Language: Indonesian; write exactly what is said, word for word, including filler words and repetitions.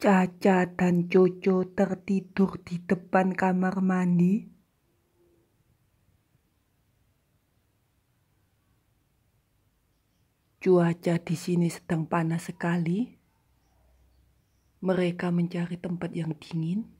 Caca dan Coco tertidur di depan kamar mandi. Cuaca di sini sedang panas sekali. Mereka mencari tempat yang dingin.